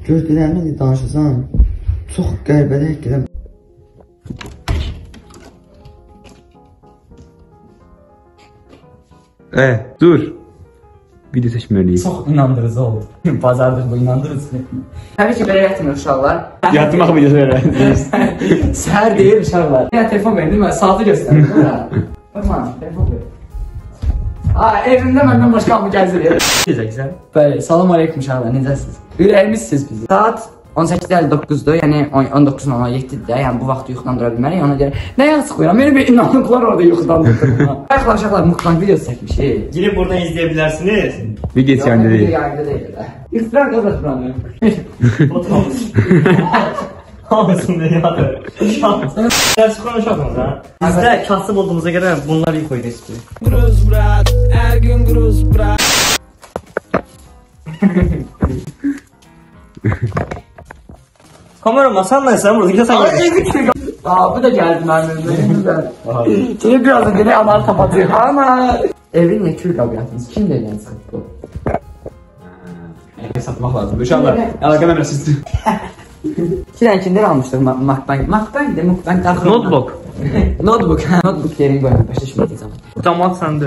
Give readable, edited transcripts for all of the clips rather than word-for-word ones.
Gördüklərini danışırsan, çox qəribəlik gələm. Dur. Video seçməliyik. Çox inandırıcı oldu. Bazardır bu, inandırıcı. Təbii ki, belə yatmıyor uşaqlar. Yatmaq videosu verərsiniz. Səhər deyil uşaqlar. Ya telefon verin, mən saatı göstərim. Bakma, telefon verin. Evimdə məndən başqa mı gəzilir? Necəsən? Bəli, salam aleyküm uşaqlar, necəsiniz? Ürəyimizsiz bizi. Saat 18:59-dur, yəni 19:07-dir, yəni bu vaxtı yuxudan dura bilmərik, ona görə nə yazıqlayıram, məni bir inanıqlar orada yuxudan durdurum. Ayaqlar uşaqlar, mukbang videosu çəkmişik. Girib buradan izləyə bilərsiniz. Video çəkəndə deyil. Yayında deyil. İxtirar qardaş buranı. Hamısını yadır. Ders konuşalım ha. Bizdə kasıb olduğumuza görə bunlar ilk oyda istiyor. Gruz brat, her gün gruz brat. Kamera masanla sen burada gidiyorsan gel. Bu da geldi mənim. Şimdi biraz da dili anarı tapatıyor. Ama evin ne kül qabiyyatınız? Kim deyilən sıxdı? Satmaq lazım. Uşaqlar, əlaqə məməsizdir. İki dənə kimdir almışdır Macbank? Macbank de, Macbank daxil. Notebook. Notebook, notebook yerini qoyun, başda şimdi deyəcəm. Utanmak sende.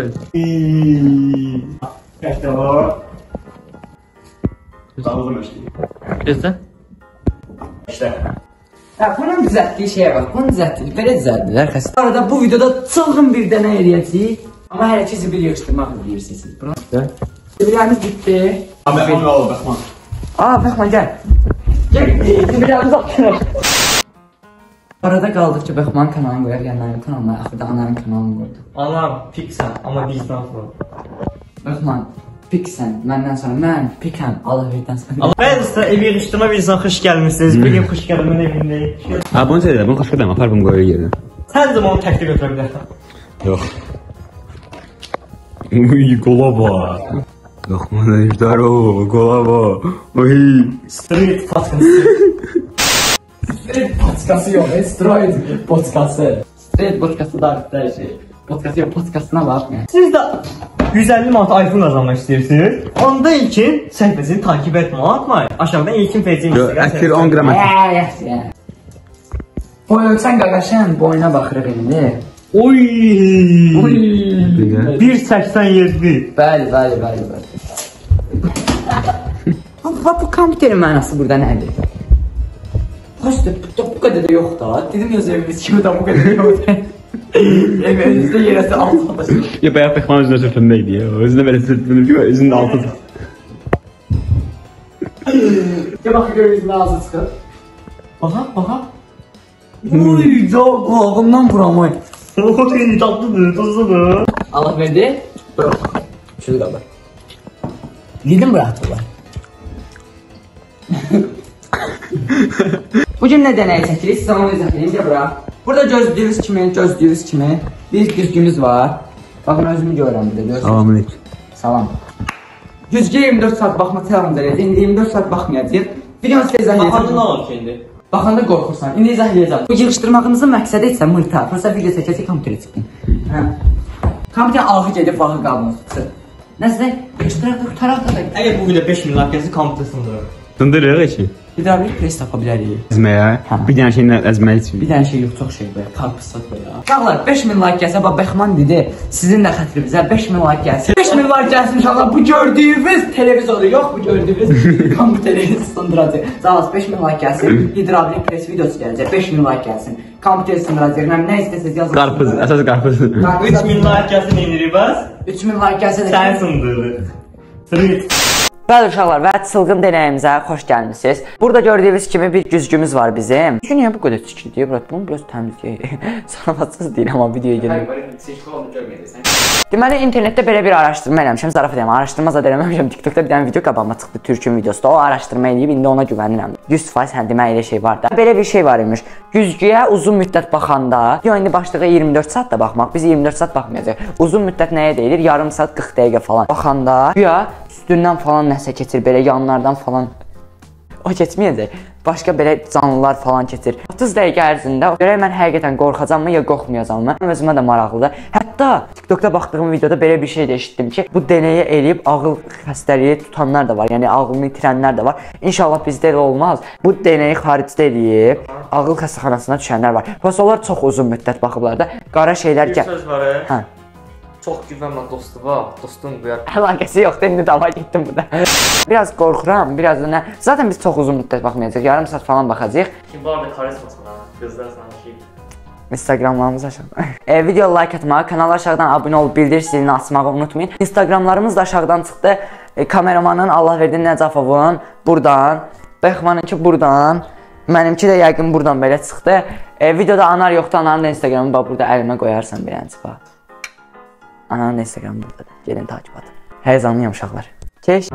İşte o. Dağıldım işte. İşte. İşte. Ya bunun düzəltdiyi şeye bak, bunun düzəltdiyi, belə düzəltdilər xəstə. Bu arada bu videoda çılğın bir dənə eləyəcəyik. Amma hələ ki zibil yığışdırmaq bilirsiniz. Zibillərimiz bitdi. Abi onu al baxma. Baxma gəl. Gəl, zibillərimiz atırıq. Arada qaldıqca Bəxmanın kanalını qoyar, yəni mənim kanalımla, axırda ananın kanalını qoydu. Anam piksən, amma bizdən sonra. Bəxman, piksən, məndən sonra mən pikəm, Allah birdən sonra. Ben size evi yığıştırma bir insan hoş gelmişsiniz. Bir gün hoş geldiğimin evindeyim. Ha bunu söylə, bunu xoş qədəm, apar bunu qoyur yerinə. Sen de onu təklif götürə bilərsən. Yox. Uy, qola bax. Yox, mənə işlər o, qola bax. Uy. Street paskası. Street podkası yox, Street podkası. Street podkası da bir şey. Podkası yox, podkasına baxmayın. Siz de 150 manat iPhone kazanmak istiyorsunuz. Onda ilkin səhifəsini takip etmə, unutmayın. Aşağıdan ilkin fejini Instagram. Ətir 10 qram ətir. Yes. Boy ölçən qaqaşın boyuna baxırıq indi. Oy. Uy. 1.87. Bəli. Bax bu kompüterin mənası burada nədir? Başda bu qədər də yox da. Dedim ya evimiz kimi də bu qədər yox. Evimizdə yerəsi altında. Ya bayaq Bəxman özünə sürtündə idi ya. Özünə belə sürtündür ki, özünün altı. Ya bax görürüz ağzı çıxır. Baxa. Uy, çok kulağımdan buramay. Oy, tatlıdır, tuzludur. Allah verdi. Şurada bak. Gidin bıraktılar. Bugün ne deney çəkiriz? Siz onu izləyiniz ya bura. Burada gözdüyünüz kimi bir güzgümüz var. Bakın özümü görürəm burada. Salamünaleyküm. Salam. Güzgüyə 24 saat baxma telefonda elədi. İndi 24 saat baxmayacaq. Videonu sizə izləyəcəm. Baxanda nə olur ki indi? Baxanda qorxursan. İndi izləyəcəm. Bu yığışdırmağınızın məqsədi isə mırta. Fırsa video çəkəcək, kompüterə çıxın. Kompüterin ağı gedib bağı qabını tutsun. Nəsə, yığışdıraq da qutaraq da. Əgər bu video 5000 like gəlsə kompüter sındırır. Sındırırıq için. Bir daha bir pres tapa bilərik. Əzməyə. Bir dənə şeyin əzmək üçün. Bir dənə şey yox, çox şey böyle, karpızsat böyle. Uşaqlar 5000 like gəlsə, bax Bəxman dedi, sizin də xətrinizə 5000 like gəlsin. 5000 like gəlsin uşaqlar, bu gördüyünüz televizoru yox, bu gördüyünüz kompüteri sındıracaq. Sağ 5000 like gəlsin, hidravlik pres videosu gələcək, 5000 like gəlsin. Kompüteri sındıracaq, nə istəsəz yazın. Qarpız, əsas qarpız. 3000 like gəlsin indirik bəs. 3000 like gəlsə də Sən sındırır. Street. Bəli uşaqlar, və çılğın denəyimizə xoş gəlmisiniz. Burada gördüyünüz kimi bir güzgümüz var bizim. Şu niyə bu qədər çirklidir? Bunu biraz təmizləyək. Saramatsız deyil, amma videoya gəlin. Deməli, internetdə belə bir araşdırma eləmişəm, zarafat edəm. Araşdırma zad eləməmişəm, TikTokda bir dənə video qabağıma çıxdı, Türkün videosu da. O araşdırma eləyib, indi ona güvənirəm. 100% hə, demək elə şey var da. Belə bir şey var imiş. Güzgüyə uzun müddət baxanda, indi başlığı 24 saat da baxmaq, biz 24 saat baxmayacaq. Uzun müddət nəyə deyilir? Yarım saat, 40 dəqiqə falan. Baxanda, güya üstündən falan nəsə keçir, belə yanlardan falan. O keçməyəcək. Başqa belə canlılar falan keçir. 30 dəqiqə ərzində görək mən həqiqətən qorxacammı ya qorxmayacağam mı? Özümə də maraqlıdır. Hətta TikTokda baxdığım videoda belə bir şey də eşitdim ki, bu deneyi eləyib ağıl xəstəliyi tutanlar da var. Yəni ağlını itirənlər də var. İnşallah bizdə elə olmaz. Bu deneyi xaricdə eləyib ağıl xəstəxanasına düşənlər var. Prosta onlar çox uzun müddət baxıblar da. Qara şeylər Bir söz var. Hə. Çox güvənmə dostu var. Dostun bu yer. Əlaqəsi yoxdur, indi dava getdim burada. Biraz qorxuram, biraz da nə. Zaten biz çox uzun müddət baxmayacağıq. Yarım saat falan baxacağıq. Kim bu arada karizmasına, qızlar sana şey. Instagramlarımız aşağıda. Video like atmağı, kanala aşağıdan abunə olub bildirim zilini açmağı unutmayın. Instagramlarımız da aşağıdan çıxdı. Kameramanın Allahverdi Nəcəfovun buradan, Bexmanınki buradan, mənimki də yəqin buradan belə çıxdı. Videoda anar yoxdur, ananın da Instagramı bax burada əlimə qoyarsan birənci bax. Ananın Instagramı buradadır. Gelin takip edin. Həzanlıyam uşaqlar. Keş.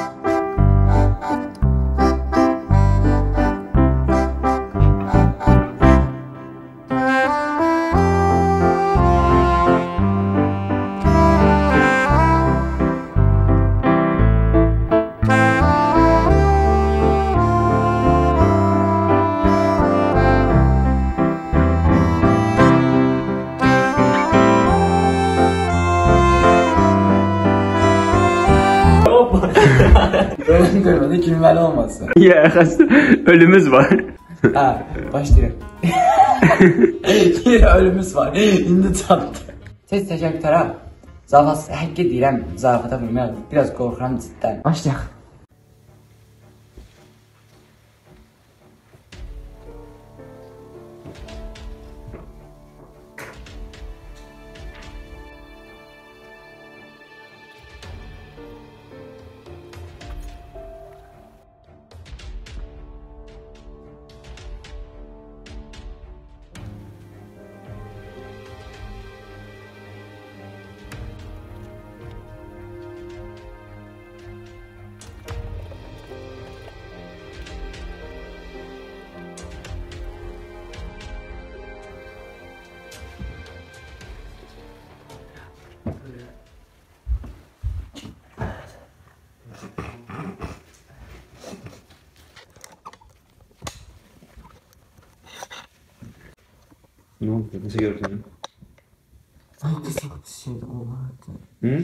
Ölüm görmedi, gülməli olmasın. Ya xəstə ölümüz var. Hə, başlayırım. Yine ölümümüz var, indi çatdı. Tez təşəkkür tərəm. Zavaz, həqqi deyirəm, zarafata vurmayalım. Biraz qorxuram ciddən. Başlayaq. Ne oldu? Nasıl gördün? Ay, çok şeydi o vardı. Hı?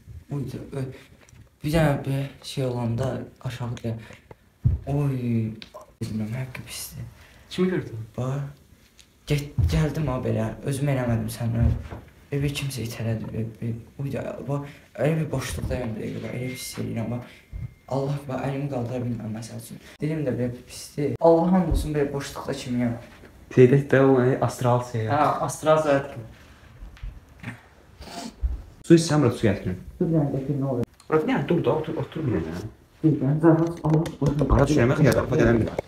Bir tane bir şey olanda aşağıda. Oy. Bilmem, hakkı pisdi. Kimi gördün? Bax. Gəldim ha belə, özüm eləmədim səndən. Bir kimsə itələdi. Bax, elə bir boşluqdayım belə, elə bir hiss edirəm. Bax, Allah bax, əlimi qaldıra bilməm məsəl üçün. Dilim də belə pisdir. Allah'ın olsun belə boşluqda kimiyəm. Şeydə o astral şey. Hə, astral zət kimi. Su içsəm bura su gətirin. Dur yəni gətir nə olur? Bura bir dənə dur da otur bir dənə. Mən zəhmət Allah boşuna. Para düşürəmə xiyar qapı gələn bir.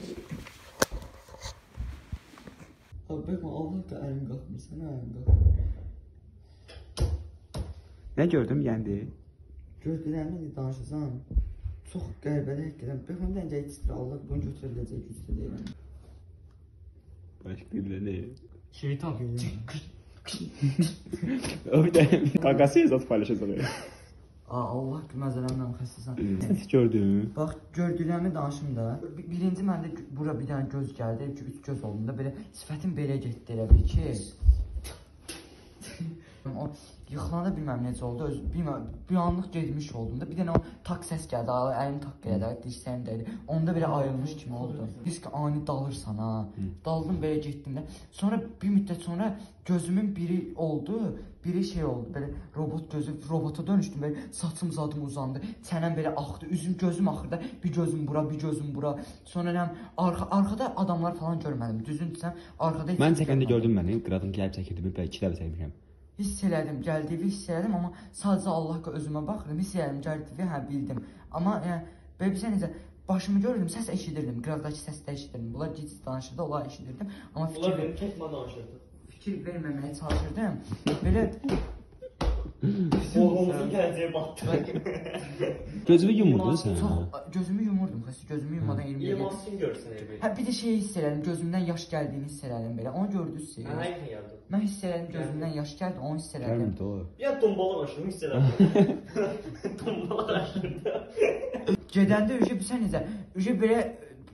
Abi bakma Allah da əlim qalxmır, sənə əlim qalxmır. Nə gördüm yendi? Gördülərini danışırsan, çox qəribəli həqiqətən. Baxın da əncə istəyir, Allah bunu götürə biləcək gücdə deyiləm. Başqa bir nə? Şeytan. O bir də qaqası yazat paylaşacaq. Allah məzələmdən xəstəsən. Nə gördün? Bax, gördüklərimi danışım da. Birinci məndə bura bir dənə göz gəldi, üç göz olduğunda belə sifətim belə getdi elə bir ki. O yıxılanda bilməm necə oldu, bilməm, bir anlıq getmiş oldum da. Bir dənə o tak səs gəldi, əlim tak elədi, dirsəyim dəydi. Onda belə ayrılmış kimi oldu. Biz ki ani dalırsan ha. Daldım belə getdim də. Sonra bir müddət sonra gözümün biri oldu, biri şey oldu, belə robot gözü, robota dönüşdüm, belə saçım zadım uzandı, çənəm belə axdı, gözüm axırda, bir gözüm bura, bir gözüm bura. Sonra həm arxada adamlar falan görmədim, düzün desəm, arxada Mən çəkəndə gördüm məni, qıradım gəlib çəkirdi, bir iki dəfə çəkmişəm. Hiss elədim, gəldiyi hiss elədim, amma sadəcə Allah'a özümə baxırdım, hiss elədim, gəldiyi hə bildim. Amma belə bir necə başımı görürdüm, səs eşidirdim, qıraqdakı səsləri eşidirdim. Bunlar gec danışırdı, onlar eşidirdim. Amma Bunlar benim kətmə danışırdı. Fikir verməməyə çalışırdım. Belə Oğlumuzun gələcəyə baxdı. Gözünü yumurdun sən? çox gözümü yumurdum, gözümü yummadan 20 dəqiqə. Yemasın görsən evi. Hə bir də şey hiss elədim, gözümdən yaş gəldiyini hiss elədim belə. Onu gördünüz siz. Hə, nə gəldi? Mən hiss elədim, gözümdən yaş gəldi, onu hiss elədim. Gəlmir doğru. Ya tombalaq aşırı hiss elədim. Tombalaq aşırı. Gedəndə uje bilsən necə, uje belə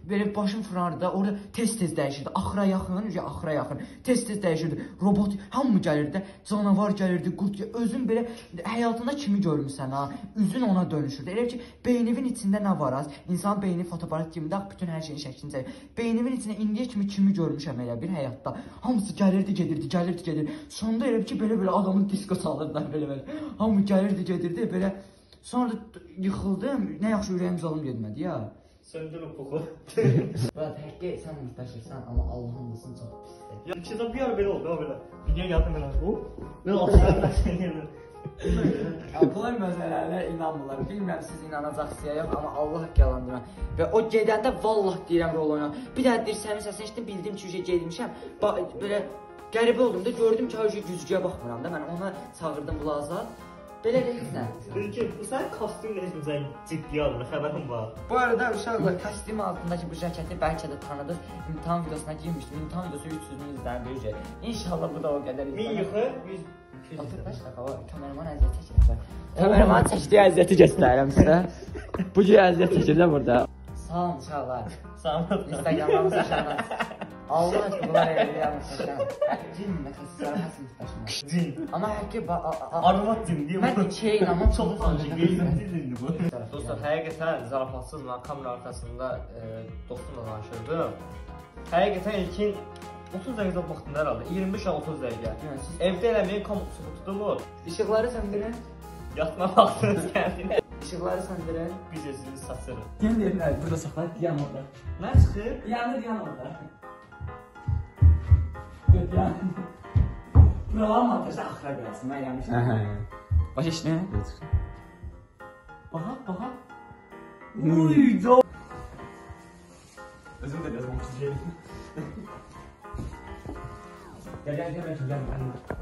belə başım fırlanırdı. Orada tez-tez dəyişirdi. Axıra yaxın, tez-tez dəyişirdi. Robot hamı gəlirdi, canavar gəlirdi, qurd. Özün belə həyatında kimi görmüsən ha? Üzün ona dönüşürdü. Elə ki, beynimin içində nə var az? İnsan beyni fotoaparat kimi də bütün hər şeyin şəklini çəkir. Beynimin içində indiyə kimi görmüşəm elə bir həyatda. Hamısı gəlirdi, gedirdi. Sonunda elə ki, belə adamın disko çalırdılar belə. Hamı gəlirdi, gedirdi belə. Sonra da yıxıldım. Nə yaxşı ürəyim zalım getmədi ya. Söndürün puxu. Brat, həqqə sən müstəşirsən, amma Allah'ın olsun çox pisdir. Ya keçən bir ara belə oldu, ha belə. Video gəldi mənə. Mən aşağıda sənirdim. Bunlar məsələlərə inanmırlar. Bilmirəm siz inanacaqsınız ya yox, amma Allah yalandırır. Və o gedəndə vallah deyirəm rol oynar. Bir də dirsəmin səsini eşitdim, bildim ki, getmişəm. Belə qəribə oldum da gördüm ki, güzgüyə baxmıram da. Mən ona çağırdım Blaza. Belə deyilsən. Dedi ki, bu sənin kostyumla heç bizə ciddiyə almır, xəbərin var. Bu arada uşaqlar kostyum altındakı bu cəketi bəlkə də tanıdınız. İmtahan videosuna girmişdim. İmtahan videosu 300.000 izlənir. İnşallah bu da o qədər izlənir. 1000 yuxu, 100. 65 dəqiqə var. Kameraman əziyyət çəkir. Kameraman çəkdiyi əziyyəti göstərirəm sizə. Bu cür əziyyət çəkir də burada. Sağ olun uşaqlar. Sağ olun. Instagramdan məşəşənə. Allah aşkına bunlar eləyəm məşəşənə. Cin məşəşənə həsən məşəşənə. Cin. Amma həqiqi Arvad cin deyim. mən ikiyə inanmam. Çox utanıcı, qeyrətli cindir bu. Dostlar, həqiqətən zarafatsız mən kamera arkasında dostumla danışırdım. Həqiqətən ilkin 30 dəqiqə vaxtında herhalde, 25 30 dəqiqə. Evdə eləməyin komutsumu tutulur. İşıqları söndürün. Yatma vaxtınız gəldiyində İşıqları söndürün. biz özünüzü saçırıq. Kim deyirlər? Burada saxlar, diyan orada. Nə çıxır? Diyan orada. Diyan. Buralar montajda axıra qoyasın, mən yanlışım. Baş işini. Baxa. Uydu. Özüm də biraz montaj edim. Gəl, mən